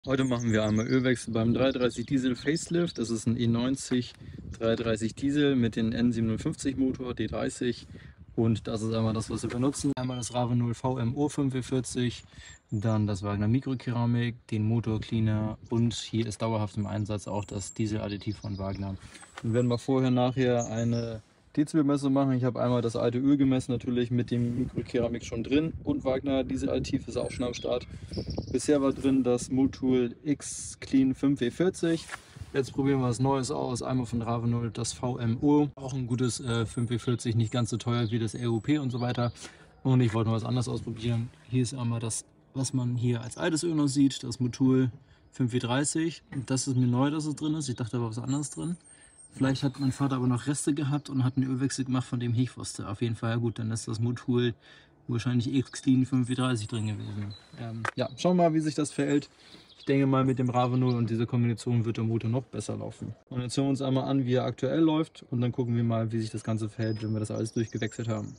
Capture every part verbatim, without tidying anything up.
Heute machen wir einmal Ölwechsel beim dreihundertdreißig Diesel Facelift. Das ist ein E neunzig dreihundertdreißig Diesel mit dem N siebenundfünfzig Motor D dreißig. Und das ist einmal das, was wir benutzen. Einmal das Ravenol V M O fünf W vierzig, dann das Wagner Mikrokeramik, den Motor Cleaner und hier ist dauerhaft im Einsatz auch das Dieseladditiv von Wagner. Wir werden mal vorher nachher eine Dezibelmessung machen. Ich habe einmal das alte Öl gemessen, natürlich mit dem Mikrokeramik schon drin und Wagner Dieseladditiv ist auch schon am Start. Bisher war drin das Motul X Clean fünf W vierzig. Jetzt probieren wir was Neues aus. Einmal von Ravenol das V M O. Auch ein gutes äh, fünf W vierzig, nicht ganz so teuer wie das R U P und so weiter. Und ich wollte mal was anderes ausprobieren. Hier ist einmal das, was man hier als altes Öl noch sieht, das Motul fünf W dreißig. Das ist mir neu, dass es drin ist. Ich dachte, da war was anderes drin. Vielleicht hat mein Vater aber noch Reste gehabt und hat einen Ölwechsel gemacht, von dem ich wusste. Auf jeden Fall, ja gut, dann ist das Motul wahrscheinlich X Clean fünf W dreißig drin gewesen. Ähm, ja, schauen wir mal, wie sich das verhält. Ich denke mal, mit dem Ravenol und dieser Kombination wird der Motor noch besser laufen. Und jetzt hören wir uns einmal an, wie er aktuell läuft und dann gucken wir mal, wie sich das Ganze verhält, wenn wir das alles durchgewechselt haben.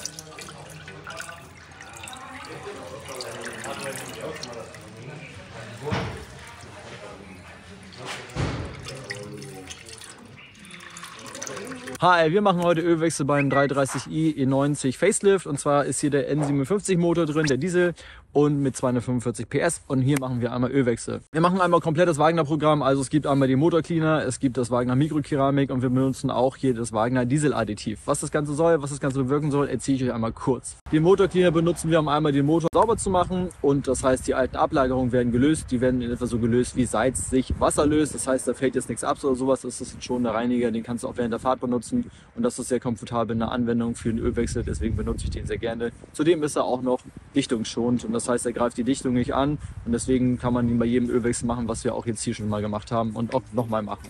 Hi, wir machen heute Ölwechsel beim dreihundertdreißig i E neunzig Facelift und zwar ist hier der N siebenundfünfzig Motor drin, der Diesel und mit zweihundertfünfundvierzig P S und hier machen wir einmal Ölwechsel. Wir machen einmal komplett das Wagner Programm, also es gibt einmal den Motor Cleaner, es gibt das Wagner Mikrokeramik und wir benutzen auch hier das Wagner Dieseladditiv. Was das Ganze soll, was das Ganze bewirken soll, erzähle ich euch einmal kurz. Den Motor Cleaner benutzen wir, um einmal den Motor sauber zu machen und das heißt, die alten Ablagerungen werden gelöst, die werden in etwa so gelöst, wie Salz sich Wasser löst, das heißt, da fällt jetzt nichts ab oder sowas, das ist schon der Reiniger, den kannst du auch während der Fahrt benutzen. Und das ist sehr komfortabel in der Anwendung für den Ölwechsel, deswegen benutze ich den sehr gerne. Zudem ist er auch noch dichtungsschonend und das heißt, er greift die Dichtung nicht an und deswegen kann man ihn bei jedem Ölwechsel machen, was wir auch jetzt hier schon mal gemacht haben und auch nochmal machen.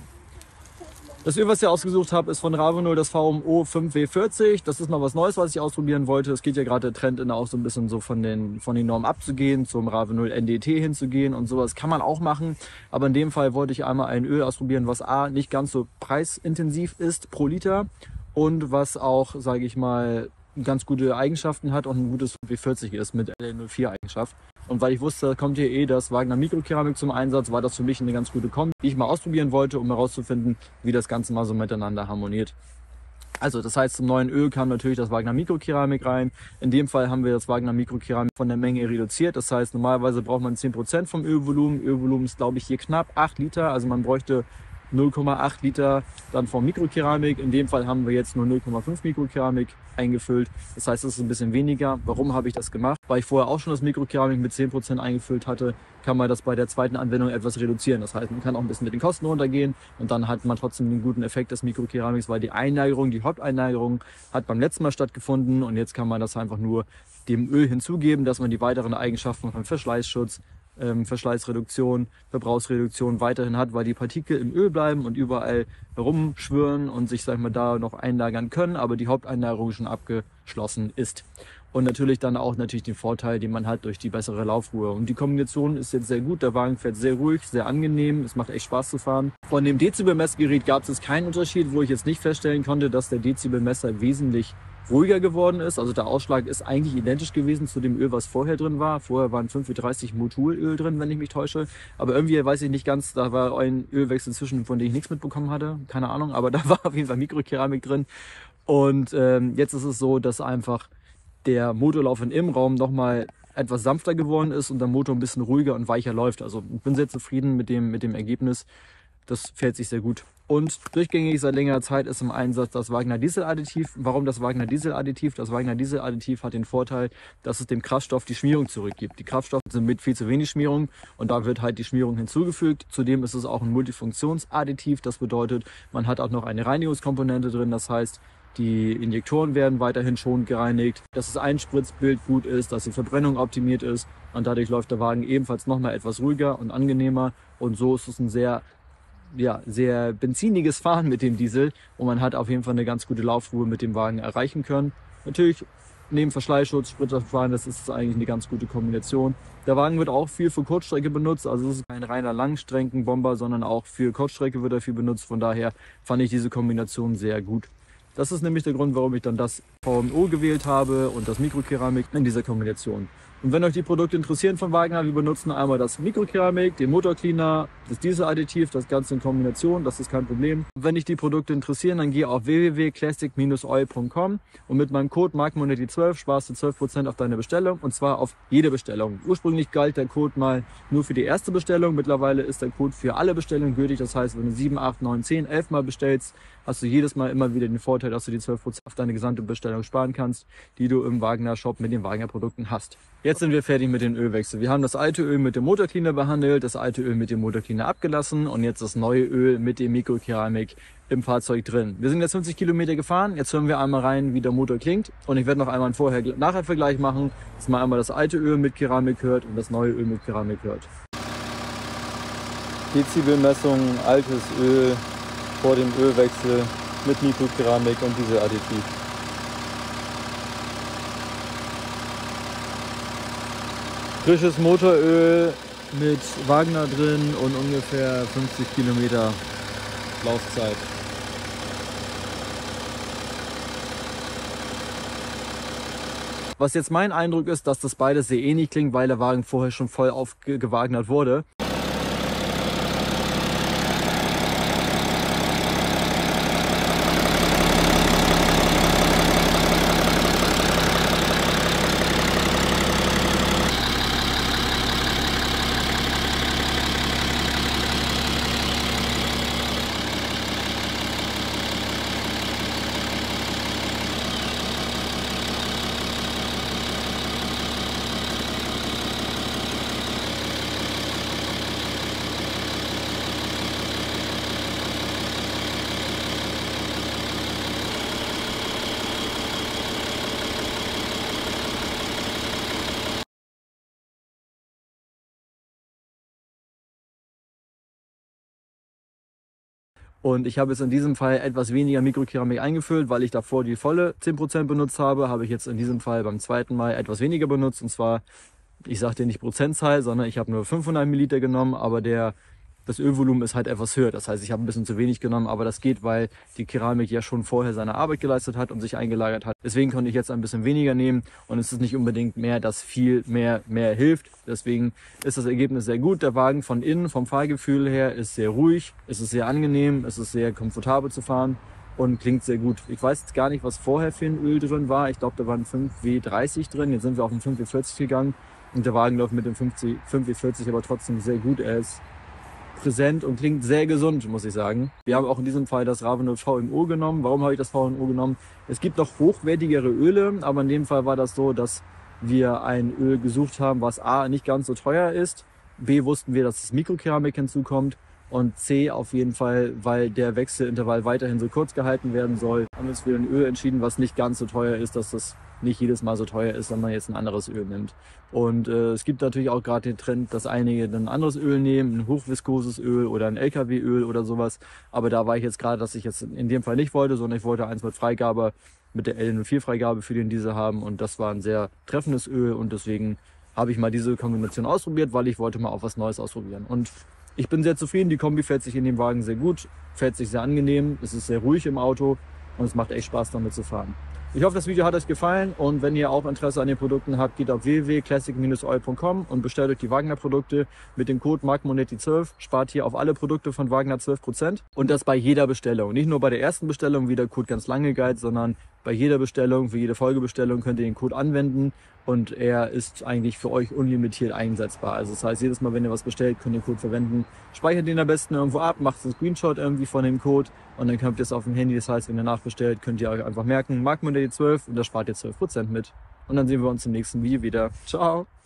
Das Öl, was ich ausgesucht habe, ist von Ravenol das V M O fünf W vierzig. Das ist mal was Neues, was ich ausprobieren wollte. Es geht ja gerade der Trend in, auch so ein bisschen so von den, von den Normen abzugehen, zum Ravenol N D T hinzugehen und sowas kann man auch machen. Aber in dem Fall wollte ich einmal ein Öl ausprobieren, was A, nicht ganz so preisintensiv ist pro Liter und was auch, sage ich mal, ganz gute Eigenschaften hat und ein gutes fünf W vierzig ist mit L null vier Eigenschaft. Und weil ich wusste, da kommt hier eh das Wagner Mikrokeramik zum Einsatz, war das für mich eine ganz gute Kombi, die ich mal ausprobieren wollte, um herauszufinden, wie das Ganze mal so miteinander harmoniert. Also das heißt, zum neuen Öl kam natürlich das Wagner Mikrokeramik rein. In dem Fall haben wir das Wagner Mikrokeramik von der Menge reduziert. Das heißt, normalerweise braucht man zehn Prozent vom Ölvolumen. Ölvolumen ist, glaube ich, hier knapp acht Liter. Also man bräuchte null Komma acht Liter dann vom Mikrokeramik. In dem Fall haben wir jetzt nur null Komma fünf Mikrokeramik eingefüllt. Das heißt, es ist ein bisschen weniger. Warum habe ich das gemacht? Weil ich vorher auch schon das Mikrokeramik mit zehn Prozent eingefüllt hatte, kann man das bei der zweiten Anwendung etwas reduzieren. Das heißt, man kann auch ein bisschen mit den Kosten runtergehen und dann hat man trotzdem den guten Effekt des Mikrokeramiks, weil die Einlagerung, die Haupteinlagerung hat beim letzten Mal stattgefunden und jetzt kann man das einfach nur dem Öl hinzugeben, dass man die weiteren Eigenschaften von Verschleißschutz, Ähm, Verschleißreduktion, Verbrauchsreduktion weiterhin hat, weil die Partikel im Öl bleiben und überall herumschwirren und sich, sag ich mal, da noch einlagern können, aber die Haupteinlagerung schon abgeschlossen ist. Und natürlich dann auch natürlich den Vorteil, den man hat durch die bessere Laufruhe. Und die Kombination ist jetzt sehr gut, der Wagen fährt sehr ruhig, sehr angenehm, es macht echt Spaß zu fahren. Von dem Dezibelmessgerät gab es jetzt keinen Unterschied, wo ich jetzt nicht feststellen konnte, dass der Dezibelmesser wesentlich ruhiger geworden ist. Also der Ausschlag ist eigentlich identisch gewesen zu dem Öl, was vorher drin war. Vorher waren fünf W dreißig Motulöl drin, wenn ich mich täusche. Aber irgendwie weiß ich nicht ganz, da war ein Ölwechsel zwischen, von dem ich nichts mitbekommen hatte. Keine Ahnung, aber da war auf jeden Fall Mikrokeramik drin. Und ähm, jetzt ist es so, dass einfach der Motorlauf in Innenraum nochmal etwas sanfter geworden ist und der Motor ein bisschen ruhiger und weicher läuft. Also ich bin sehr zufrieden mit dem, mit dem Ergebnis. Das fährt sich sehr gut. Und durchgängig seit längerer Zeit ist im Einsatz das Wagner Dieseladditiv. Warum das Wagner Dieseladditiv? Das Wagner Dieseladditiv hat den Vorteil, dass es dem Kraftstoff die Schmierung zurückgibt. Die Kraftstoffe sind mit viel zu wenig Schmierung und da wird halt die Schmierung hinzugefügt. Zudem ist es auch ein Multifunktionsadditiv. Das bedeutet, man hat auch noch eine Reinigungskomponente drin. Das heißt, die Injektoren werden weiterhin schonend gereinigt, dass das Einspritzbild gut ist, dass die Verbrennung optimiert ist und dadurch läuft der Wagen ebenfalls nochmal etwas ruhiger und angenehmer und so ist es ein sehr ja, sehr benziniges Fahren mit dem Diesel und man hat auf jeden Fall eine ganz gute Laufruhe mit dem Wagen erreichen können. Natürlich neben Verschleißschutz, Spritterfahren, das ist eigentlich eine ganz gute Kombination. Der Wagen wird auch viel für Kurzstrecke benutzt, also es ist kein reiner Langstreckenbomber, sondern auch für Kurzstrecke wird er viel benutzt. Von daher fand ich diese Kombination sehr gut. Das ist nämlich der Grund, warum ich dann das V M O gewählt habe und das Mikrokeramik in dieser Kombination. Und wenn euch die Produkte interessieren von Wagner, wir benutzen einmal das Mikrokeramik, den Motorcleaner, das Dieseladditiv, das Ganze in Kombination, das ist kein Problem. Und wenn dich die Produkte interessieren, dann geh auf w w w punkt classic dash oil punkt com und mit meinem Code markmonetti zwölf sparst du zwölf Prozent auf deine Bestellung, und zwar auf jede Bestellung. Ursprünglich galt der Code mal nur für die erste Bestellung, mittlerweile ist der Code für alle Bestellungen gültig. Das heißt, wenn du sieben, acht, neun, zehn, elf Mal bestellst, hast du jedes Mal immer wieder den Vorteil, dass du die zwölf Prozent auf deine gesamte Bestellung sparen kannst, die du im Wagner Shop mit den Wagner Produkten hast. Jetzt sind wir fertig mit den Ölwechsel. Wir haben das alte Öl mit dem Motorcleaner behandelt, das alte Öl mit dem Motorcleaner abgelassen und jetzt das neue Öl mit dem Mikrokeramik im Fahrzeug drin. Wir sind jetzt fünfzig Kilometer gefahren, jetzt hören wir einmal rein, wie der Motor klingt, und ich werde noch einmal einen Vorher-Nachher-Vergleich machen, dass man einmal das alte Öl mit Keramik hört und das neue Öl mit Keramik hört. Dezibelmessung, altes Öl vor dem Ölwechsel mit Mikrokeramik und Dieseladditiv. Frisches Motoröl mit Wagner drin und ungefähr fünfzig Kilometer Laufzeit. Was jetzt mein Eindruck ist, dass das beides sehr ähnlich klingt, weil der Wagen vorher schon voll aufgewagnert wurde. Und ich habe jetzt in diesem Fall etwas weniger Mikrokeramik eingefüllt, weil ich davor die volle zehn Prozent benutzt habe, habe ich jetzt in diesem Fall beim zweiten Mal etwas weniger benutzt. Und zwar, ich sage dir nicht Prozentzahl, sondern ich habe nur fünfhundert Milliliter genommen, aber der, das Ölvolumen ist halt etwas höher. Das heißt, ich habe ein bisschen zu wenig genommen, aber das geht, weil die Keramik ja schon vorher seine Arbeit geleistet hat und sich eingelagert hat. Deswegen konnte ich jetzt ein bisschen weniger nehmen, und es ist nicht unbedingt mehr, dass viel mehr mehr hilft. Deswegen ist das Ergebnis sehr gut. Der Wagen von innen, vom Fahrgefühl her, ist sehr ruhig, es ist sehr angenehm, es ist sehr komfortabel zu fahren und klingt sehr gut. Ich weiß jetzt gar nicht, was vorher für ein Öl drin war. Ich glaube, da waren fünf W dreißig drin. Jetzt sind wir auf den fünf W vierzig gegangen und der Wagen läuft mit dem fünf W vierzig aber trotzdem sehr gut. Er ist präsent und klingt sehr gesund, muss ich sagen. Wir haben auch in diesem Fall das Ravenol V M O genommen. Warum habe ich das V M O genommen? Es gibt noch hochwertigere Öle, aber in dem Fall war das so, dass wir ein Öl gesucht haben, was A, nicht ganz so teuer ist, B, wussten wir, dass das Mikrokeramik hinzukommt, und C, auf jeden Fall, weil der Wechselintervall weiterhin so kurz gehalten werden soll, haben wir uns für ein Öl entschieden, was nicht ganz so teuer ist, dass das nicht jedes Mal so teuer ist, wenn man jetzt ein anderes Öl nimmt. Und äh, es gibt natürlich auch gerade den Trend, dass einige dann ein anderes Öl nehmen, ein hochviskoses Öl oder ein L K W-Öl oder sowas. Aber da war ich jetzt gerade, dass ich jetzt in dem Fall nicht wollte, sondern ich wollte eins mit Freigabe, mit der L null vier Freigabe für den Diesel haben, und das war ein sehr treffendes Öl, und deswegen habe ich mal diese Kombination ausprobiert, weil ich wollte mal auch was Neues ausprobieren. Und ich bin sehr zufrieden, die Kombi fährt sich in dem Wagen sehr gut, fährt sich sehr angenehm, es ist sehr ruhig im Auto und es macht echt Spaß damit zu fahren. Ich hoffe, das Video hat euch gefallen, und wenn ihr auch Interesse an den Produkten habt, geht auf w w w punkt classic dash oil punkt com und bestellt euch die Wagner Produkte mit dem Code markmonetti zwölf, spart hier auf alle Produkte von Wagner zwölf Prozent, und das bei jeder Bestellung. Nicht nur bei der ersten Bestellung, wie der Code ganz lange galt, sondern bei jeder Bestellung, für jede Folgebestellung könnt ihr den Code anwenden, und er ist eigentlich für euch unlimitiert einsetzbar. Also das heißt, jedes Mal, wenn ihr was bestellt, könnt ihr den Code verwenden. Speichert den am besten irgendwo ab, macht einen Screenshot irgendwie von dem Code und dann könnt ihr es auf dem Handy. Das heißt, wenn ihr nachbestellt, könnt ihr euch einfach merken, markmonetti zwölf, und da spart ihr zwölf Prozent mit. Und dann sehen wir uns im nächsten Video wieder. Ciao!